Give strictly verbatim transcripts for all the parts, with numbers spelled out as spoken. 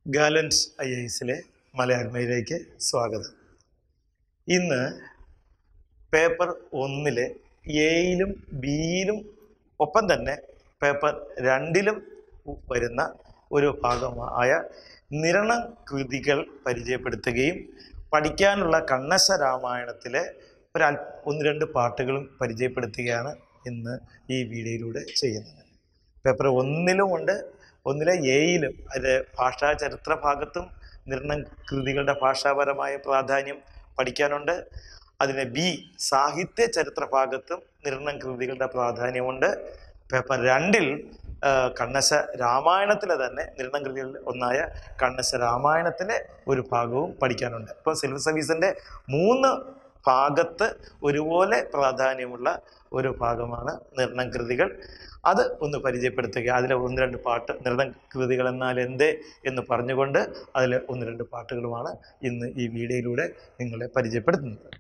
Gallons I എസിലെ മലയാളമയിലേക്ക് സ്വാഗതം. ഇന്ന് പേപ്പർ ഒന്നിലെ എയിലും ബിയിലും ഒപ്പം തന്നെ പേപ്പർ രണ്ടിലും വരുന്ന ഒരു ഭാഗമായ നിരണകൃതികൾ പരിചയപ്പെടുത്തുകയും പഠിക്കാനുള്ള കണ്ണശ രാമായണത്തിലെ ഒരു അൽ ഒന്ന് രണ്ട് പാട്ടുകളും പരിചയപ്പെടുത്തുകയാണ് ഇന്ന് ഈ വീഡിയോയിലൂടെ ചെയ്യുന്നത്. പേപ്പർ ഒന്നിലുമുണ്ട്, ഒന്നിലെ എയിലും അത് ഭാഷാ ചരിത്ര ഭാഗത്തും നിരണകൃതികളുടെ ഭാഷാപരമായ പ്രാധാന്യം പഠിക്കാനുണ്ട്. അതിന് ബി സാഹിത്യ ചരിത്ര ഭാഗത്തും നിരണകൃതികളുടെ പ്രാധാന്യമുണ്ട്. പേപ്പർ രണ്ടിൽ കണ്ണശ രാമായണത്തിലെ തന്നെ നിരണകൃതികളിൽ ഒന്നായ കണ്ണശ രാമായണത്തിലെ ഒരു ഭാഗവും പഠിക്കാനുണ്ട്. ഇപ്പോൾ സിവിൽ സർവീസിൻ്റെ മൂന്ന് ഭാഗത്ത് ഒരുപോലെ പ്രാധാന്യമുള്ള ഒരു ഭാഗമാണ് നിരണകൃതികൾ. അത് ഒന്ന് പരിചയപ്പെടുത്തുക. അതിലെ ഒന്ന് രണ്ട് പാട്ട് നിരണകൃതികൾ എന്നാൽ എന്തേ എന്ന് പറഞ്ഞുകൊണ്ട് അതിൽ ഒന്ന് രണ്ട് പാട്ടുകളുമാണ് ഇന്ന് ഈ വീഡിയോയിലൂടെ നിങ്ങളെ പരിചയപ്പെടുത്തുന്നത്.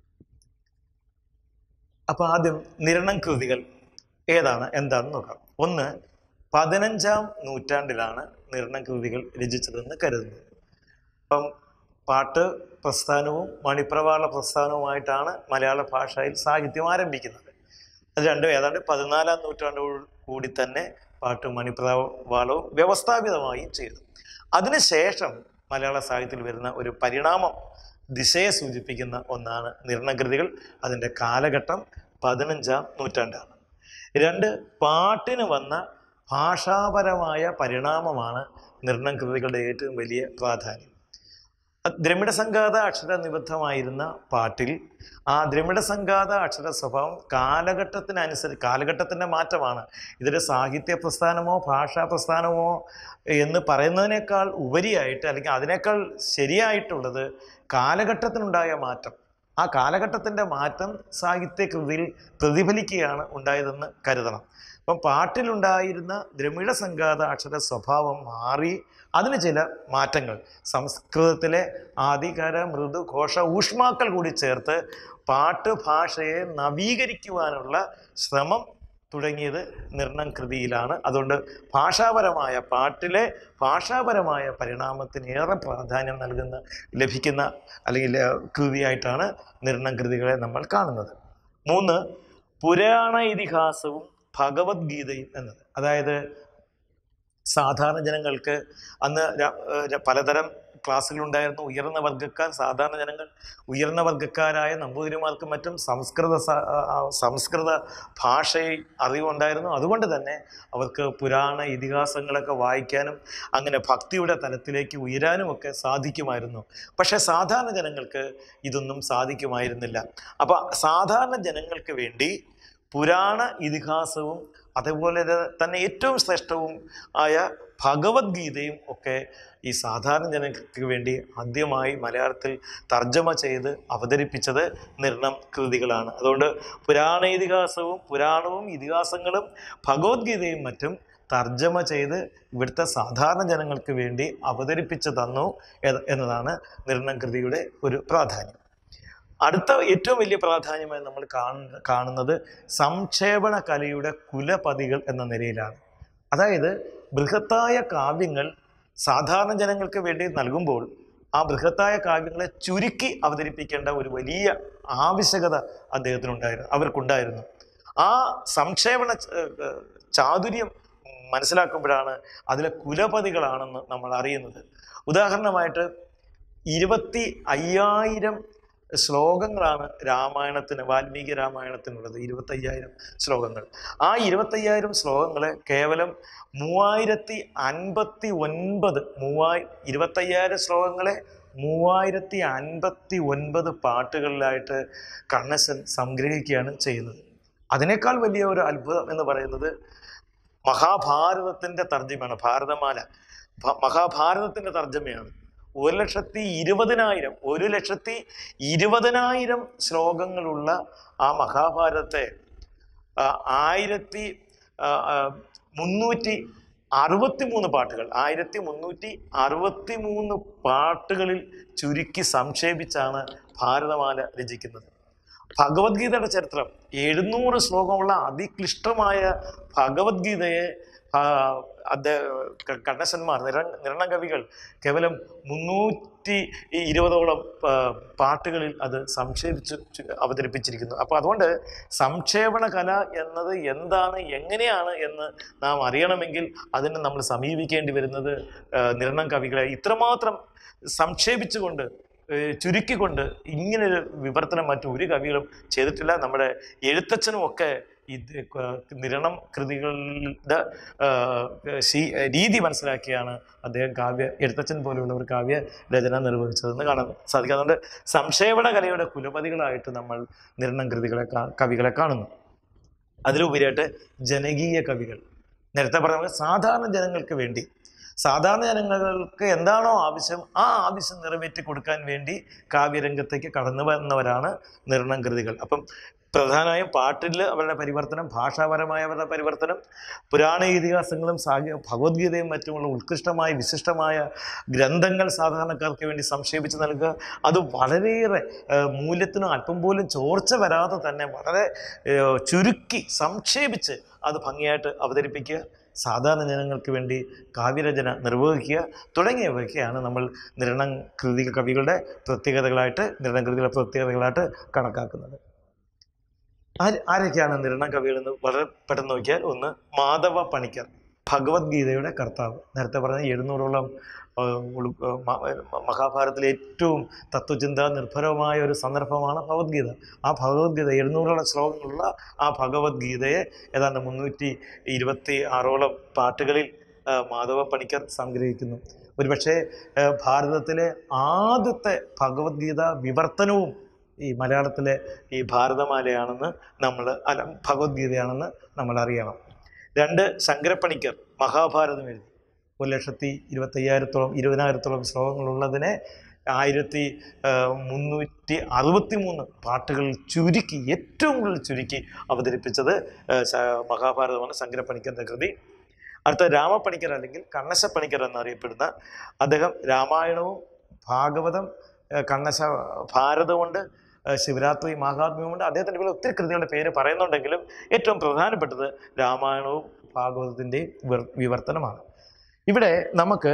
അപ്പോൾ ആദ്യം നിരണകൃതികൾ ഏതാണ് എന്താണെന്ന് നോക്കാം. ഒന്ന്, പതിനഞ്ചാം നൂറ്റാണ്ടിലാണ് നിരണകൃതികൾ രചിച്ചതെന്ന് കരുതുന്നത്. അപ്പം പാട്ട് പ്രസ്ഥാനവും മണിപ്രവാള പ്രസ്ഥാനവുമായിട്ടാണ് മലയാള ഭാഷയിൽ സാഹിത്യം ആരംഭിക്കുന്നത്. അത് രണ്ടും ഏതാണ്ട് പതിനാലാം നൂറ്റാണ്ടോട് കൂടി തന്നെ പാട്ടും മണിപ്രവാളവും വ്യവസ്ഥാപിതമായും ചെയ്തു. അതിനുശേഷം മലയാള സാഹിത്യത്തിൽ വരുന്ന ഒരു പരിണാമം ദിശയെ സൂചിപ്പിക്കുന്ന ഒന്നാണ് നിരണകൃതികൾ. അതിൻ്റെ കാലഘട്ടം പതിനഞ്ചാം നൂറ്റാണ്ടാണ്. രണ്ട്, പാട്ടിന് വന്ന ഭാഷാപരമായ പരിണാമമാണ് നിരണകൃതികളുടെ ഏറ്റവും വലിയ പ്രാധാന്യം. ദ്രമിഡ സംഘാത അക്ഷര നിബദ്ധമായിരുന്ന പാട്ടിൽ ആ ദ്രമിഡ സംഘാത അക്ഷര സ്വഭാവം കാലഘട്ടത്തിനനുസരിച്ച് കാലഘട്ടത്തിൻ്റെ മാറ്റമാണ്. ഇതൊരു സാഹിത്യ പ്രസ്ഥാനമോ ഭാഷാ പ്രസ്ഥാനമോ എന്ന് പറയുന്നതിനേക്കാൾ ഉപരിയായിട്ട് അല്ലെങ്കിൽ അതിനേക്കാൾ ശരിയായിട്ടുള്ളത് കാലഘട്ടത്തിനുണ്ടായ മാറ്റം. ആ കാലഘട്ടത്തിൻ്റെ മാറ്റം സാഹിത്യകൃതിയിൽ പ്രതിഫലിക്കുകയാണ് ഉണ്ടായതെന്ന് കരുതണം. അപ്പം പാട്ടിലുണ്ടായിരുന്ന ദ്രമിഡ സംഘാത അക്ഷര സ്വഭാവം മാറി അതിന് ചില മാറ്റങ്ങൾ സംസ്കൃതത്തിലെ ആദികര മൃദു ഘോഷ ഊഷ്മാക്കൾ കൂടി ചേർത്ത് പാട്ട് ഭാഷയെ നവീകരിക്കുവാനുള്ള ശ്രമം തുടങ്ങിയത് നിരണകൃതിയിലാണ്. അതുകൊണ്ട് ഭാഷാപരമായ പാട്ടിലെ ഭാഷാപരമായ പരിണാമത്തിന് ഏറെ പ്രാധാന്യം നൽകുന്ന ലഭിക്കുന്ന അല്ലെങ്കിൽ കൃതിയായിട്ടാണ് നിരണകൃതികളെ നമ്മൾ കാണുന്നത്. മൂന്ന്, പുരാണ ഇതിഹാസവും ഭഗവത്ഗീതയും എന്നത്. അതായത് സാധാരണ ജനങ്ങൾക്ക് അന്ന് പലതരം ക്ലാസ്സുകളുണ്ടായിരുന്നു. ഉയർന്ന വർഗ്ഗക്കാർ, സാധാരണ ജനങ്ങൾ, ഉയർന്ന വർഗ്ഗക്കാരായ നമ്പൂതിരിമാർക്കും മറ്റും സംസ്കൃത സംസ്കൃത ഭാഷയിൽ അറിവുണ്ടായിരുന്നു. അതുകൊണ്ട് തന്നെ അവർക്ക് പുരാണ ഇതിഹാസങ്ങളൊക്കെ വായിക്കാനും അങ്ങനെ ഭക്തിയുടെ തലത്തിലേക്ക് ഉയരാനുമൊക്കെ സാധിക്കുമായിരുന്നു. പക്ഷേ സാധാരണ ജനങ്ങൾക്ക് ഇതൊന്നും സാധിക്കുമായിരുന്നില്ല. അപ്പോൾ സാധാരണ ജനങ്ങൾക്ക് വേണ്ടി പുരാണ ഇതിഹാസവും അതുപോലെ തന്നെ ഏറ്റവും ശ്രേഷ്ഠവും ആയ ഭഗവത്ഗീതയും ഒക്കെ ഈ സാധാരണ ജനങ്ങൾക്ക് വേണ്ടി ആദ്യമായി മലയാളത്തിൽ തർജ്ജമ ചെയ്ത് അവതരിപ്പിച്ചത് നിരണകൃതികളാണ്. അതുകൊണ്ട് പുരാണ ഇതിഹാസവും പുരാണവും ഇതിഹാസങ്ങളും ഭഗവത്ഗീതയും മറ്റും തർജ്ജമ ചെയ്ത് ഇവിടുത്തെ സാധാരണ ജനങ്ങൾക്ക് വേണ്ടി അവതരിപ്പിച്ചു തന്നു എന്നതാണ് നിരണകൃതിയുടെ ഒരു പ്രാധാന്യം. അടുത്ത ഏറ്റവും വലിയ പ്രാധാന്യമായി നമ്മൾ കാണുന്നത് സംക്ഷേപണ കലയുടെ കുലപതികൾ എന്ന നിലയിലാണ്. അതായത് ബൃഹത്തായ കാവ്യങ്ങൾ സാധാരണ ജനങ്ങൾക്ക് വേണ്ടി നൽകുമ്പോൾ ആ ബൃഹത്തായ കാവ്യങ്ങളെ ചുരുക്കി അവതരിപ്പിക്കേണ്ട ഒരു വലിയ ആവശ്യകത അദ്ദേഹത്തിനുണ്ടായിരുന്നു അവർക്കുണ്ടായിരുന്നു. ആ സംക്ഷേപണ ചാതുര്യം മനസ്സിലാക്കുമ്പോഴാണ് അതിലെ കുലപതികളാണെന്ന് നമ്മൾ അറിയുന്നത്. ഉദാഹരണമായിട്ട് ഇരുപത്തി അയ്യായിരം ശ്ലോകങ്ങളാണ് രാമായണത്തിന് വാൽമീകി രാമായണത്തിനുള്ളത്. ഇരുപത്തയ്യായിരം ശ്ലോകങ്ങൾ. ആ ഇരുപത്തയ്യായിരം ശ്ലോകങ്ങളെ കേവലം മൂവായിരത്തി അൻപത്തി ഒൻപത് മൂവായി ഇരുപത്തയ്യായിരം ശ്ലോകങ്ങളെ മൂവായിരത്തി അൻപത്തി ഒൻപത് പാട്ടുകളിലായിട്ട് കണ്ണശൻ സംഗ്രഹിക്കുകയാണ് ചെയ്യുന്നത്. അതിനേക്കാൾ വലിയ ഒരു അത്ഭുതം എന്ന് പറയുന്നത് മഹാഭാരതത്തിൻ്റെ തർജ്ജമയാണ്. ഭാരതമാല മഹാഭാരതത്തിൻ്റെ തർജ്ജമയാണ്. ഒരു ലക്ഷത്തി ഇരുപതിനായിരം ഒരു ലക്ഷത്തി ഇരുപതിനായിരം ശ്ലോകങ്ങളുള്ള ആ മഹാഭാരതത്തെ ആയിരത്തി മുന്നൂറ്റി അറുപത്തി മൂന്ന് പാട്ടുകൾ ആയിരത്തി മുന്നൂറ്റി അറുപത്തി മൂന്ന് പാട്ടുകളിൽ ചുരുക്കി സംക്ഷേപിച്ചാണ് ഭാരതമാല രചിക്കുന്നത്. ഭഗവത്ഗീതയുടെ ചരിത്രം എഴുന്നൂറ് ശ്ലോകമുള്ള അതിക്ലിഷ്ടമായ ഭഗവത്ഗീതയെ അദ്ദേഹം കണ്ണശന്മാർ നിര നിരണം കവികൾ കേവലം മുന്നൂറ്റി ഇരുപതോളം പാട്ടുകളിൽ അത് സംക്ഷേപിച്ച് അവതരിപ്പിച്ചിരിക്കുന്നു. അപ്പോൾ അതുകൊണ്ട് സംക്ഷേപണ കല എന്നത് എന്താണ്, എങ്ങനെയാണ് എന്ന് നാം അറിയണമെങ്കിൽ അതിന് നമ്മൾ സമീപിക്കേണ്ടി വരുന്നത് നിരണം കവികളെ. ഇത്രമാത്രം സംക്ഷേപിച്ചുകൊണ്ട് ചുരുക്കിക്കൊണ്ട് ഇങ്ങനൊരു വിവർത്തനം മറ്റു ഒരു കവികളും ചെയ്തിട്ടില്ല. നമ്മുടെ എഴുത്തച്ഛനും ഒക്കെ ഇത് നിരണം കൃതികളുടെ രീതി മനസ്സിലാക്കിയാണ് അദ്ദേഹം കാവ്യ എഴുത്തച്ഛൻ പോലെയുള്ള ഒരു കാവ്യ രചന നിർവഹിച്ചതെന്ന് കാണാൻ സാധിക്കും. അതുകൊണ്ട് സംക്ഷേപണ കലയുടെ കുലപതികളായിട്ട് നമ്മൾ നിരണം കൃതികളെ കവികളെ കാണുന്നു. അതിലുപരിയായിട്ട് ജനകീയ കവികൾ, നേരത്തെ പറഞ്ഞ സാധാരണ ജനങ്ങൾക്ക് വേണ്ടി, സാധാരണ ജനങ്ങൾക്ക് എന്താണോ ആവശ്യം ആ ആവശ്യം നിറവേറ്റി കൊടുക്കാൻ വേണ്ടി കാവ്യരംഗത്തേക്ക് കടന്നു വന്നവരാണ് നിരണം കൃതികൾ. അപ്പം പ്രധാനമായും പാട്ടിൽ അവരുടെ പരിവർത്തനം, ഭാഷാപരമായ അവരുടെ പരിവർത്തനം, പുരാണ ഇതിഹാസങ്ങളും സാഹിത്യ ഭഗവത്ഗീതയും മറ്റുമുള്ള ഉത്കൃഷ്ടമായ വിശിഷ്ടമായ ഗ്രന്ഥങ്ങൾ സാധാരണക്കാർക്ക് വേണ്ടി സംക്ഷേപിച്ച് നൽകുക. അത് വളരെയേറെ മൂല്യത്തിനും അല്പം പോലും ചോർച്ച വരാതെ തന്നെ വളരെ ചുരുക്കി സംക്ഷേപിച്ച് അത് ഭംഗിയായിട്ട് അവതരിപ്പിക്കുക, സാധാരണ ജനങ്ങൾക്ക് വേണ്ടി കാവ്യരചന നിർവഹിക്കുക തുടങ്ങിയവയൊക്കെയാണ് നമ്മൾ നിരണം കൃതി കവികളുടെ പ്രത്യേകതകളായിട്ട് നിരണം കൃതികളുടെ പ്രത്യേകതകളായിട്ട് കണക്കാക്കുന്നത്. ആര് ആരൊക്കെയാണ് നിരണം കവികളെന്ന് വളരെ പെട്ടെന്ന് നോക്കിയാൽ, ഒന്ന് മാധവ പണിക്കർ, ഭഗവത്ഗീതയുടെ കർത്താവ്. നേരത്തെ പറഞ്ഞ എഴുന്നൂറോളം മഹാഭാരതത്തിലെ ഏറ്റവും തത്വചിന്ത നിർഭരമായ ഒരു സന്ദർഭമാണ് ഭഗവത്ഗീത. ആ ഭഗവത്ഗീത എഴുന്നൂറോളം ശ്ലോകങ്ങളുള്ള ആ ഭഗവത്ഗീതയെ ഏതാണ്ട് മുന്നൂറ്റി ഇരുപത്തി ആറോളം പാട്ടുകളിൽ മാധവ പണിക്കർ സംഗ്രഹിക്കുന്നു. ഒരുപക്ഷെ ഭാരതത്തിലെ ആദ്യത്തെ ഭഗവത്ഗീത വിവർത്തനവും ഈ മലയാളത്തിലെ ഈ ഭാരതമാലയാണെന്ന് നമ്മൾ അല്ല ഭഗവത്ഗീതയാണെന്ന് നമ്മൾ അറിയണം. രണ്ട്, ശങ്കരപ്പണിക്കർ മഹാഭാരതം എഴുതി. ഒരു ലക്ഷത്തി ഇരുപത്തയ്യായിരത്തോളം ഇരുപതിനായിരത്തോളം ശ്ലോകങ്ങളുള്ളതിനെ ആയിരത്തി മുന്നൂറ്റി അറുപത്തി മൂന്ന് പാട്ടുകൾ ചുരുക്കി, ഏറ്റവും കൂടുതൽ ചുരുക്കി അവതരിപ്പിച്ചത് മഹാഭാരതമാണ് ശങ്കരപ്പണിക്കറിൻ്റെ കൃതി. അടുത്ത രാമപ്പണിക്കർ അല്ലെങ്കിൽ കണ്ണശപ്പണിക്കർ എന്നറിയപ്പെടുന്ന അദ്ദേഹം രാമായണവും ഭാഗവതം, കണ്ണശ ഭാരതമുണ്ട്, ശിവരാത്രി മഹാത്മ്യമുണ്ട്. അദ്ദേഹത്തിൻ്റെ പേര് ഒത്തിരി കൃതികളുടെ പേര് പറയുന്നുണ്ടെങ്കിലും ഏറ്റവും പ്രധാനപ്പെട്ടത് രാമായണവും ഭാഗവതത്തിൻ്റെയും വിവർത്തനമാണ്. ഇവിടെ നമുക്ക്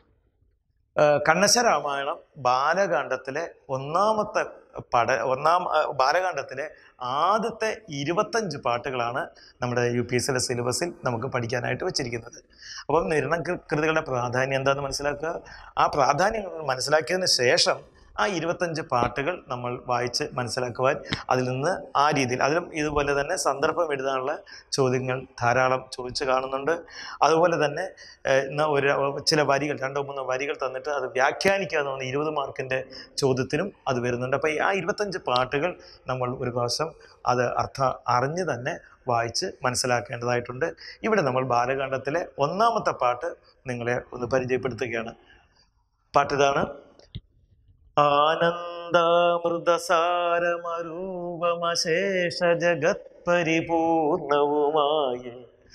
കണ്ണശ രാമായണം ബാലകാണ്ഡത്തിലെ ഒന്നാമത്തെ പട ഒന്നാം ബാലകാണ്ഡത്തിലെ ആദ്യത്തെ ഇരുപത്തഞ്ച് പാട്ടുകളാണ് നമ്മുടെ യു പി എസ് സിയുടെ സിലബസിൽ നമുക്ക് പഠിക്കാനായിട്ട് വെച്ചിരിക്കുന്നത്. അപ്പം നിരണം കൃതികളുടെ പ്രാധാന്യം എന്താണെന്ന് മനസ്സിലാക്കുക. ആ പ്രാധാന്യം മനസ്സിലാക്കിയതിന് ശേഷം ആ ഇരുപത്തഞ്ച് പാട്ടുകൾ നമ്മൾ വായിച്ച് മനസ്സിലാക്കുവാൻ, അതിൽ നിന്ന് ആ രീതിയിൽ അതിലും ഇതുപോലെ തന്നെ സന്ദർഭം എഴുതാനുള്ള ചോദ്യങ്ങൾ ധാരാളം ചോദിച്ച് കാണുന്നുണ്ട്. അതുപോലെ തന്നെ ഒരു ചില വരികൾ, രണ്ടോ മൂന്നോ വരികൾ തന്നിട്ട് അത് വ്യാഖ്യാനിക്കുക എന്നാണ് ഇരുപത് മാർക്കിൻ്റെ ചോദ്യത്തിനും അത് വരുന്നുണ്ട്. അപ്പോൾ ആ ഇരുപത്തഞ്ച് പാട്ടുകൾ നമ്മൾ ഒരു പ്രാവശ്യം അത് അർത്ഥം അറിഞ്ഞ് തന്നെ വായിച്ച് മനസ്സിലാക്കേണ്ടതായിട്ടുണ്ട്. ഇവിടെ നമ്മൾ ബാലകാണ്ഡത്തിലെ ഒന്നാമത്തെ പാട്ട് നിങ്ങളെ ഒന്ന് പരിചയപ്പെടുത്തുകയാണ്. പാട്ടിതാണ്: ആനന്ദാമൃതസാരമരൂപമശേഷ ജഗത് പരിപൂർണവുമായ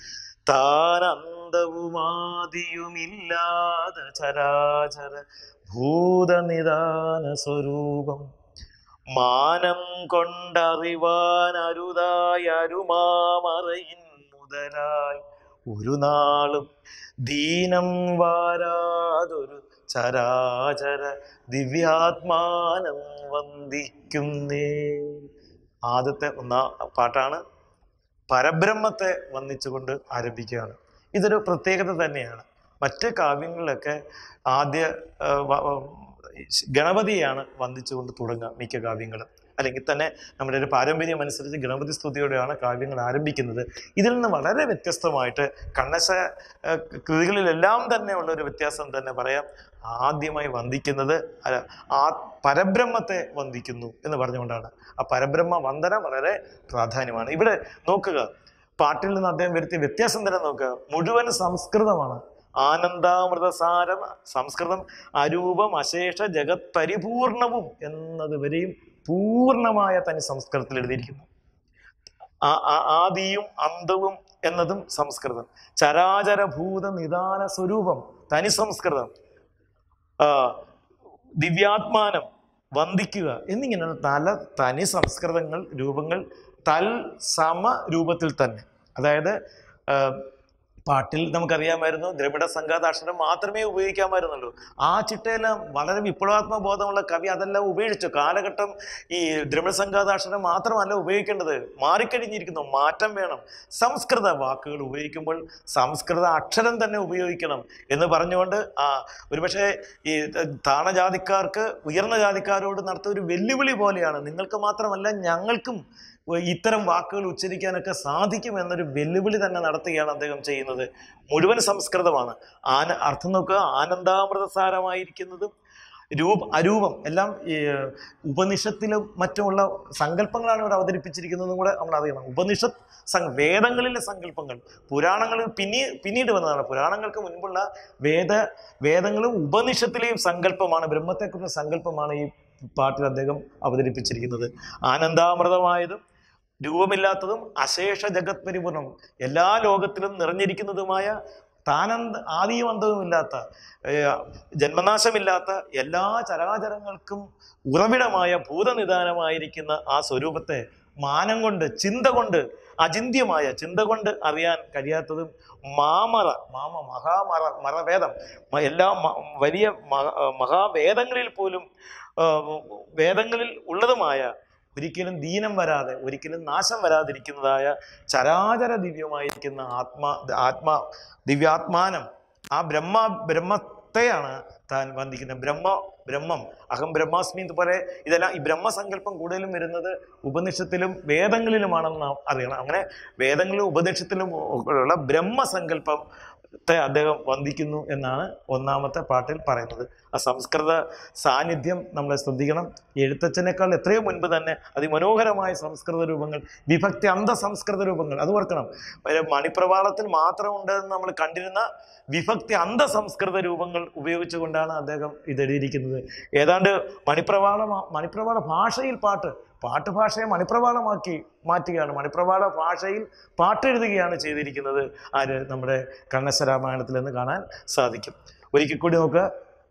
താനന്ദവുമാദിയുമില്ലാത ചരാചര ഭൂതനിദാന സ്വരൂപം മാനം കൊണ്ടറിവാൻ അരുതായി അരുമാമറയിൻ മുതലായി ഒരു നാളും ദീനം വാരാതൊരു ചരാചര ദിവ്യാത്മാനം വന്ദിക്കുന്നേ. ആദ്യത്തെ ഒന്നാം പാട്ടാണ്. പരബ്രഹ്മത്തെ വന്ദിച്ചുകൊണ്ട് ആരംഭിക്കുകയാണ്. ഇതൊരു പ്രത്യേകത തന്നെയാണ്. മറ്റ് കാവ്യങ്ങളിലൊക്കെ ആദ്യ ഗണപതിയാണ് വന്ദിച്ചുകൊണ്ട് തുടങ്ങുക മിക്ക കാവ്യങ്ങളും. അല്ലെങ്കിൽ തന്നെ നമ്മുടെ ഒരു പാരമ്പര്യം അനുസരിച്ച് ഗണപതി സ്തുതിയോടെയാണ് കാവ്യങ്ങൾ ആരംഭിക്കുന്നത്. ഇതിൽ നിന്ന് വളരെ വ്യത്യസ്തമായിട്ട് കണ്ണശ കൃതികളിലെല്ലാം തന്നെ ഉള്ള ഒരു വ്യത്യാസം തന്നെ പറയാം. ആദ്യമായി വന്ദിക്കുന്നത് ആ പരബ്രഹ്മത്തെ വന്ദിക്കുന്നു എന്ന് പറഞ്ഞുകൊണ്ടാണ്. ആ പരബ്രഹ്മ വന്ദന വളരെ പ്രാധാന്യമാണ്. ഇവിടെ നോക്കുക, പാട്ടിൽ നിന്ന് അദ്ദേഹം വരുത്തിയ വ്യത്യാസം തന്നെ നോക്കുക. മുഴുവൻ സംസ്കൃതമാണ്. ആനന്ദാമൃതസാരം സംസ്കൃതം, അരൂപം അശേഷ ജഗത് പരിപൂർണവും എന്നത് വരെയും പൂർണ്ണമായ തനി സംസ്കൃതത്തിൽ എഴുതിയിരിക്കുന്നു. ആദിയും അന്തവും എന്നതും സംസ്കൃതം. ചരാചരഭൂത നിദാന സ്വരൂപം തനി സംസ്കൃതം. ദിവ്യാത്മാനം, വന്ദിക്കുക എന്നിങ്ങനെയുള്ള പല തനി സംസ്കൃതങ്ങൾ രൂപങ്ങൾ തൽ സമ രൂപത്തിൽ തന്നെ. അതായത് പാട്ടിൽ നമുക്കറിയാമായിരുന്നു ദ്രവിഡ സംഘാതാക്ഷരം മാത്രമേ ഉപയോഗിക്കാമായിരുന്നുള്ളൂ. ആ ചിട്ടയെല്ലാം വളരെ വിപ്ലവാത്മക ബോധമുള്ള കവി അതെല്ലാം ഉപേക്ഷിച്ചു. കാലഘട്ടം ഈ ദ്രവിഡ സംഘാതാക്ഷരം മാത്രമല്ല ഉപയോഗിക്കേണ്ടത്, മാറിക്കഴിഞ്ഞിരിക്കുന്നു. മാറ്റം വേണം. സംസ്കൃത വാക്കുകൾ ഉപയോഗിക്കുമ്പോൾ സംസ്കൃത അക്ഷരം തന്നെ ഉപയോഗിക്കണം എന്ന് പറഞ്ഞുകൊണ്ട് ആ ഒരുപക്ഷെ ഈ താണജാതിക്കാർക്ക് ഉയർന്ന ജാതിക്കാരോട് നടത്തിയ ഒരു വെല്ലുവിളി പോലെയാണ്. നിങ്ങൾക്ക് മാത്രമല്ല ഞങ്ങൾക്കും ഇത്തരം വാക്കുകൾ ഉച്ചരിക്കാനൊക്കെ സാധിക്കും എന്നൊരു വെല്ലുവിളി തന്നെ നടത്തുകയാണ് അദ്ദേഹം ചെയ്യുന്നത്. മുഴുവൻ സംസ്കൃതമാണ്. ആന അർത്ഥം നോക്കുക, ആനന്ദാമൃതസാരമായിരിക്കുന്നതും രൂപ അരൂപം എല്ലാം ഈ ഉപനിഷത്തിലും മറ്റുമുള്ള സങ്കല്പങ്ങളാണ് ഇവിടെ അവതരിപ്പിച്ചിരിക്കുന്നതും കൂടെ നമ്മൾ അറിയണം. ഉപനിഷത്ത് സം വേദങ്ങളിലെ സങ്കല്പങ്ങൾ പുരാണങ്ങളിൽ പിന്നീ പിന്നീട് വന്നതാണ്. പുരാണങ്ങൾക്ക് മുൻപുള്ള വേദ വേദങ്ങളും ഉപനിഷത്തിലെയും സങ്കല്പമാണ്, ബ്രഹ്മത്തെക്കുറിച്ച സങ്കല്പമാണ് ഈ പാട്ടിൽ അദ്ദേഹം അവതരിപ്പിച്ചിരിക്കുന്നത്. ആനന്ദാമൃതമായതും രൂപമില്ലാത്തതും അശേഷ ജഗത് പരിപൂർണം, എല്ലാ ലോകത്തിലും നിറഞ്ഞിരിക്കുന്നതുമായ താനന്ദ ആദിയും അന്തവുമില്ലാത്ത ജന്മനാശമില്ലാത്ത എല്ലാ ചരാചരങ്ങൾക്കും ഉറവിടമായ ഭൂതനിദാനമായിരിക്കുന്ന ആ സ്വരൂപത്തെ മാനം കൊണ്ട് ചിന്ത കൊണ്ട് അചിന്ത്യമായ ചിന്ത കൊണ്ട് അറിയാൻ കഴിയാത്തതും മാമറ മാമ മഹാമറ മറവേദം എല്ലാ വലിയ മഹാവേദങ്ങളിൽ പോലും വേദങ്ങളിൽ ഉള്ളതുമായ ഒരിക്കലും ദീനം വരാതെ ഒരിക്കലും നാശം വരാതിരിക്കുന്നതായ ചരാചര ദിവ്യമായിരിക്കുന്ന ആത്മാ ആത്മാ ദിവ്യാത്മാനം ആ ബ്രഹ്മ ബ്രഹ്മത്തെയാണ് താൻ വന്ദിക്കുന്നത്. ബ്രഹ്മ ബ്രഹ്മം അഹം ബ്രഹ്മാസ്മി പോലെ ഇതെല്ലാം ഈ ബ്രഹ്മസങ്കല്പം കൂടുതലും വരുന്നത് ഉപനിഷത്തിലും വേദങ്ങളിലുമാണെന്ന് നാം അറിയണം. അങ്ങനെ വേദങ്ങളിലും ഉപനിഷത്തിലും ഉള്ള ബ്രഹ്മസങ്കല്പം ത്തെ അദ്ദേഹം വന്ദിക്കുന്നു എന്നാണ് ഒന്നാമത്തെ പാട്ടിൽ പറയുന്നത്. ആ സംസ്കൃത സാന്നിധ്യം നമ്മളെ ശ്രദ്ധിക്കണം. എഴുത്തച്ഛനേക്കാൾ എത്രയോ മുൻപ് തന്നെ അതിമനോഹരമായ സംസ്കൃത രൂപങ്ങൾ, വിഭക്തി അന്ധ സംസ്കൃത രൂപങ്ങൾ അത് ഓർക്കണം. മണിപ്രവാളത്തിൽ മാത്രം ഉണ്ടെന്ന് നമ്മൾ കണ്ടിരുന്ന വിഭക്തി അന്ധ സംസ്കൃത രൂപങ്ങൾ ഉപയോഗിച്ചുകൊണ്ടാണ് അദ്ദേഹം ഇതെഴുതിയിരിക്കുന്നത്. ഏതാണ്ട് മണിപ്രവാള മണിപ്രവാള ഭാഷയിൽ പാട്ട് പാട്ട് ഭാഷയെ മണിപ്രവാളമാക്കി മാറ്റുകയാണ്. മണിപ്രവാള ഭാഷയിൽ പാട്ടെഴുതുകയാണ് ചെയ്തിരിക്കുന്നത്. ആര്? നമ്മുടെ കണ്ണശരാമായണത്തിൽ നിന്ന് കാണാൻ സാധിക്കും. ഒരിക്കൽ കൂടി നോക്കുക.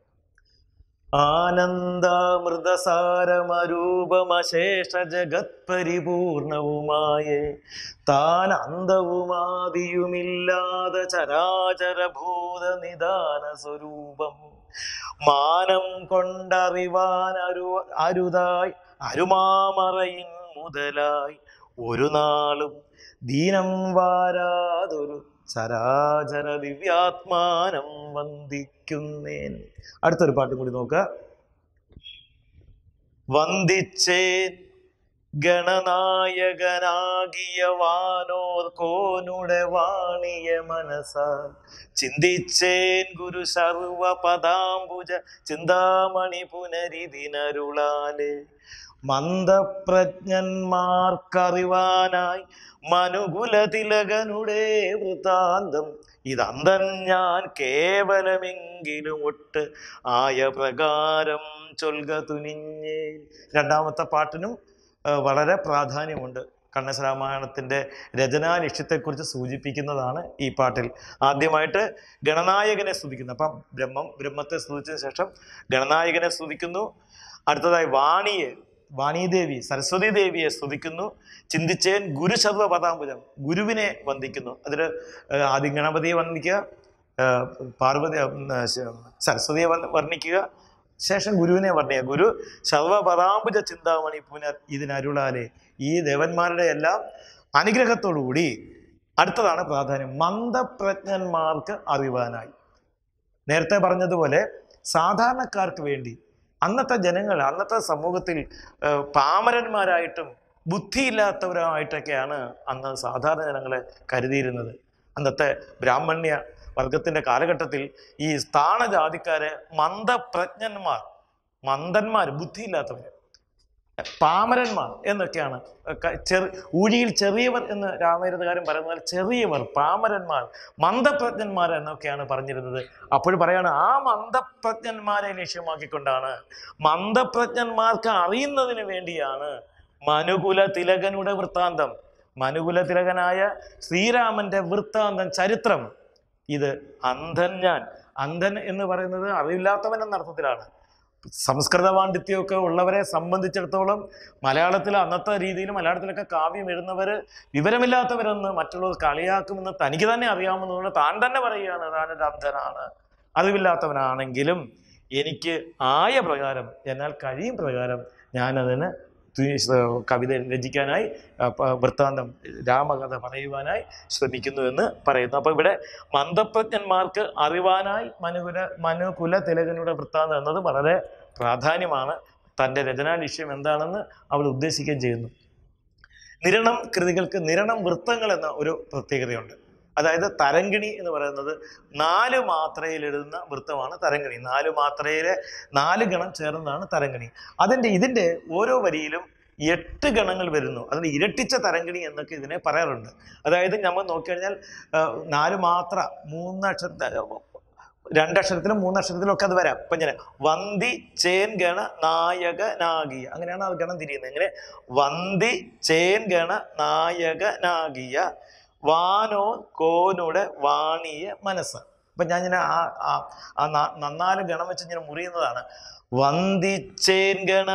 ആനന്ദാമൃതസാരമരൂപമശേഷ ജഗത് പരിപൂർണവുമായേ താൻ അന്തവുമാദിയുമില്ലാതെ ചരാചരഭൂത നിദാന സ്വരൂപം മാനം കൊണ്ടറിവാൻ അരു അരുതായി അരുമാമറയിൻ മുതലായി ഒരു നാളും ദീനം വാരാതൊരു ചരാചര ദിവ്യാത്മാനം വന്ദിക്കുന്നേൻ. അടുത്തൊരു പാട്ടും കൂടി നോക്കുക. വന്ദിച്ചേൻ ഗണനായകനാകിയ വാനോർ കോനുടെ വാണിയ മനസാൽ ചിന്തിച്ചേൻ ഗുരു സർവ പദാംബുജ ചിന്താമണി പുനരിതിനരുളാലേ മന്ദപ്രജ്ഞന്മാർക്കറിവാനായി മനുകുല തിലകനുടെ വൃത്താന്തം ഇതന്തൻ ഞാൻ കേവലമെങ്കിലും ഒട്ട് ആയ പ്രകാരം ചൊൽക തുനിഞ്ഞേ. രണ്ടാമത്തെ പാട്ടിനും വളരെ പ്രാധാന്യമുണ്ട്. കണ്ണശരാമായണത്തിൻ്റെ രചനാ ലക്ഷ്യത്തെക്കുറിച്ച് സൂചിപ്പിക്കുന്നതാണ് ഈ പാട്ടിൽ. ആദ്യമായിട്ട് ഗണനായകനെ സ്തുതിക്കുന്നു. അപ്പം ബ്രഹ്മം ബ്രഹ്മത്തെ സ്തുതിച്ചതിന് ശേഷം ഗണനായകനെ സ്തുതിക്കുന്നു. അടുത്തതായി വാണിയെ വാണീദേവി സരസ്വതി ദേവിയെ സ്തുതിക്കുന്നു. ചിന്തിച്ചേൻ ഗുരു സർവ പദാംബുജം ഗുരുവിനെ വന്ദിക്കുന്നു. അതിൽ ആദ്യം ഗണപതിയെ വന്ദിക്കുക, പാർവതി സരസ്വതിയെ വർണ്ണിക്കുക, ശേഷം ഗുരുവിനെ വർണ്ണിക്കുക. ഗുരു സർവ പദാംബുജ ചിന്താമണി പുനർ ഇതിനരുളാലേ. ഈ ദേവന്മാരുടെ എല്ലാം അനുഗ്രഹത്തോടുകൂടി. അടുത്തതാണ് പ്രാധാന്യം, മന്ദപ്രജ്ഞന്മാർക്ക് അറിവാനായി. നേരത്തെ പറഞ്ഞതുപോലെ സാധാരണക്കാർക്ക് വേണ്ടി അന്നത്തെ ജനങ്ങൾ അന്നത്തെ സമൂഹത്തിൽ പാമരന്മാരായിട്ടും ബുദ്ധിയില്ലാത്തവരായിട്ടൊക്കെയാണ് അന്ന് സാധാരണ ജനങ്ങളെ കരുതിയിരുന്നത്. അന്നത്തെ ബ്രാഹ്മണ്യ വർഗത്തിൻ്റെ കാലഘട്ടത്തിൽ ഈ സ്ഥാനജാതിക്കാരെ മന്ദപ്രജ്ഞന്മാർ, മന്ദന്മാർ, ബുദ്ധിയില്ലാത്തവർ, പാമരന്മാർ എന്നൊക്കെയാണ്. ചെറു ഊഴിയിൽ ചെറിയവർ എന്ന് രാമചരിതകാരൻ പറയുന്നത് ചെറിയവർ, പാമരന്മാർ, മന്ദപ്രജ്ഞന്മാർ എന്നൊക്കെയാണ് പറഞ്ഞിരുന്നത്. അപ്പോൾ പറയാണ് ആ മന്ദപ്രജ്ഞന്മാരെ ലക്ഷ്യമാക്കിക്കൊണ്ടാണ്, മന്ദപ്രജ്ഞന്മാർക്ക് അറിയുന്നതിന് വേണ്ടിയാണ് മനുകുല തിലകനുടെ വൃത്താന്തം, മനുകുല തിലകനായ ശ്രീരാമന്റെ വൃത്താന്തം, ചരിത്രം. ഇത് അന്ധൻ ഞാൻ, അന്ധൻ എന്ന് പറയുന്നത് അറിവില്ലാത്തവൻ എന്ന അർത്ഥത്തിലാണ്. സംസ്കൃത പാണ്ഡിത്യമൊക്കെ ഉള്ളവരെ സംബന്ധിച്ചിടത്തോളം മലയാളത്തിൽ അന്നത്തെ രീതിയിൽ മലയാളത്തിലൊക്കെ കാവ്യം എഴുതുന്നവർ വിവരമില്ലാത്തവരെന്ന് മറ്റുള്ളവർ കളിയാക്കുമെന്ന് തനിക്ക് തന്നെ അറിയാമെന്നുള്ളത് താൻ തന്നെ പറയുകയാണ്. താനൊരു അന്ധനാണ്, അറിവില്ലാത്തവനാണെങ്കിലും എനിക്ക് ആയ പ്രകാരം, എന്നാൽ കഴിയും പ്രകാരം ഞാനതിന് കവിത രചിക്കാനായി, വൃത്താന്തം രാമകഥ പറയുവാനായി ശ്രമിക്കുന്നു എന്ന് പറയുന്നു. അപ്പോൾ ഇവിടെ മന്ദപ്രജ്ഞന്മാർക്ക് അറിവാനായി മനുകുല മനുകുല തിലകനുടെ വൃത്താന്തം എന്നത് വളരെ പ്രാധാന്യമാണ്. തൻ്റെ രചനാ ലക്ഷ്യം എന്താണെന്ന് അവൾ ഉദ്ദേശിക്കുകയും ചെയ്യുന്നു. നിരണം കൃതികൾക്ക് നിരണം വൃത്തങ്ങൾ എന്ന ഒരു പ്രത്യേകതയുണ്ട്. അതായത് തരങ്കിണി എന്ന് പറയുന്നത് നാല് മാത്രയിൽ എഴുതുന്ന വൃത്തമാണ് തരങ്കിണി. നാല് മാത്രയിലെ നാല് ഗണം ചേർന്നതാണ് തരങ്കിണി. അതിൻ്റെ ഇതിൻ്റെ ഓരോ വരിയിലും എട്ട് ഗണങ്ങൾ വരുന്നു. അതിന് ഇരട്ടിച്ച തരങ്കിണി എന്നൊക്കെ ഇതിനെ പറയാറുണ്ട്. അതായത് നമ്മൾ നോക്കിക്കഴിഞ്ഞാൽ നാല് മാത്ര മൂന്നക്ഷര രണ്ടക്ഷരത്തിലും മൂന്നക്ഷരത്തിലും ഒക്കെ അത് വരാം. ഇപ്പം ഇങ്ങനെ വന്തി ചേൻ ഗണ നായക നാഗിയ, അങ്ങനെയാണ് അത് ഗണം തിരിയുന്നത്. ഇങ്ങനെ വന്തി ചേൻ ഗണ നായക നാഗിയ വാനോ കോനുടെ വാണിയ മനസ്സ്. അപ്പൊ ഞാൻ ഇങ്ങനെ ആ ആ നന്നാല് ഗണം വെച്ച് ഇങ്ങനെ മുറിയുന്നതാണ്. വന്ദിച്ചേൻ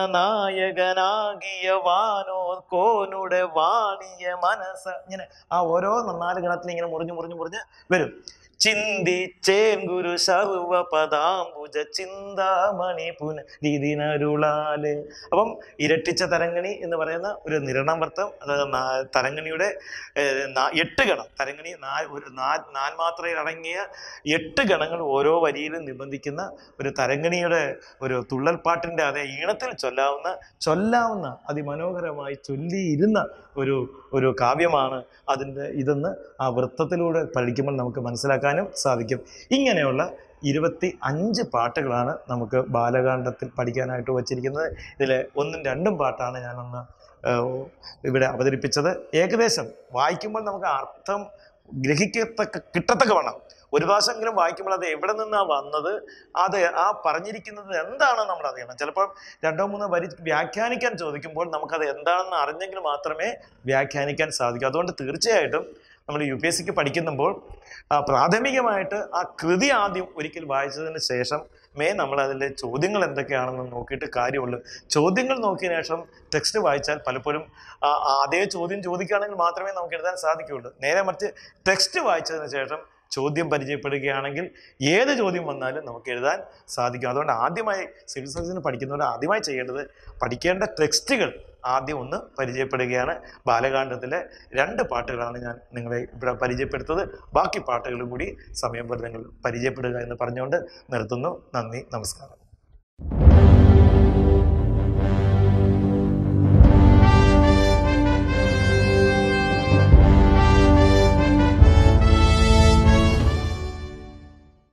ഗണനായകനാകിയ വാനോ കോനുടെ വാണിയ മനസ്സ്. ഇങ്ങനെ ആ ഓരോ നന്നാല് ഗണത്തിൽ ഇങ്ങനെ മുറിഞ്ഞ് മുറിഞ്ഞ് മുറിഞ്ഞ് വരും. ചിന്തിച്ചേൻ ഗുരു സർവ പദാംബുജ ചിന്താമണി പുനരിതിനരുളാല്. അപ്പം ഇരട്ടിച്ച തരങ്ങിണി എന്ന് പറയുന്ന ഒരു നിരണം വൃത്തം, അതായത് തരങ്ങിണിയുടെ എട്ട് ഗണം, തരങ്ങിണി നാ ഒരു നാ നാൽമാത്രയിൽ അടങ്ങിയ എട്ട് ഗണങ്ങൾ ഓരോ വരിയിലും നിബന്ധിക്കുന്ന ഒരു തരങ്ങിണിയുടെ ഒരു തുള്ളൽപ്പാട്ടിൻ്റെ അതേ ഈണത്തിൽ ചൊല്ലാവുന്ന ചൊല്ലാവുന്ന അതിമനോഹരമായി ചൊല്ലിയിരുന്ന ഒരു ഒരു കാവ്യമാണ് അതിൻ്റെ ഇതെന്ന് ആ വൃത്തത്തിലൂടെ പഠിക്കുമ്പോൾ നമുക്ക് മനസ്സിലാക്കാനും സാധിക്കും. ഇങ്ങനെയുള്ള ഇരുപത്തി അഞ്ച് പാട്ടുകളാണ് നമുക്ക് ബാലകാണ്ഡത്തിൽ പഠിക്കാനായിട്ട് വച്ചിരിക്കുന്നത്. ഇതിൽ ഒന്നും രണ്ടും പാട്ടാണ് ഞാനൊന്ന് ഇവിടെ അവതരിപ്പിച്ചത്. ഏകദേശം വായിക്കുമ്പോൾ നമുക്ക് അർത്ഥം ഗ്രഹിക്കത്തക്ക കിട്ടത്തക്ക വേണം. ഒരു പ്രാവശ്യമെങ്കിലും വായിക്കുമ്പോൾ അത് എവിടെ നിന്നാണ് വന്നത്, അത് ആ പറഞ്ഞിരിക്കുന്നത് എന്താണെന്ന് നമ്മൾ അറിയണം. ചിലപ്പോൾ രണ്ടോ മൂന്നോ വരി വ്യാഖ്യാനിക്കാൻ ചോദിക്കുമ്പോൾ നമുക്കത് എന്താണെന്ന് അറിഞ്ഞെങ്കിൽ മാത്രമേ വ്യാഖ്യാനിക്കാൻ സാധിക്കൂ. അതുകൊണ്ട് തീർച്ചയായിട്ടും നമ്മൾ യു പി എസ് സിക്ക് പഠിക്കുമ്പോൾ പ്രാഥമികമായിട്ട് ആ കൃതി ആദ്യം ഒരിക്കൽ വായിച്ചതിന് ശേഷം മേ നമ്മൾ അതിൻ്റെ ചോദ്യങ്ങൾ എന്തൊക്കെയാണെന്ന് നോക്കിയിട്ട് കാര്യമുള്ളൂ. ചോദ്യങ്ങൾ നോക്കിയ ശേഷം ടെക്സ്റ്റ് വായിച്ചാൽ പലപ്പോഴും അതേ ചോദ്യം ചോദിക്കുകയാണെങ്കിൽ മാത്രമേ നമുക്ക് എഴുതാൻ സാധിക്കുകയുള്ളൂ. നേരെ മറിച്ച് ടെക്സ്റ്റ് വായിച്ചതിന് ശേഷം ചോദ്യം പരിചയപ്പെടുകയാണെങ്കിൽ ഏത് ചോദ്യം വന്നാലും നമുക്ക് എഴുതാൻ സാധിക്കും. അതുകൊണ്ട് ആദ്യമായി സിവിൽ സർവീസിന് പഠിക്കുന്നവർ ആദ്യമായി ചെയ്യേണ്ടത് പഠിക്കേണ്ട ടെക്സ്റ്റുകൾ ആദ്യം ഒന്ന് പരിചയപ്പെടുകയാണ്. ബാലകാണ്ഡത്തിലെ രണ്ട് പാട്ടുകളാണ് ഞാൻ നിങ്ങളെ ഇവിടെ പരിചയപ്പെടുത്തത്. ബാക്കി പാട്ടുകളും കൂടി സമയം പോലെ നിങ്ങൾ പരിചയപ്പെടുക എന്ന് പറഞ്ഞുകൊണ്ട് നിർത്തുന്നു. നന്ദി, നമസ്കാരം.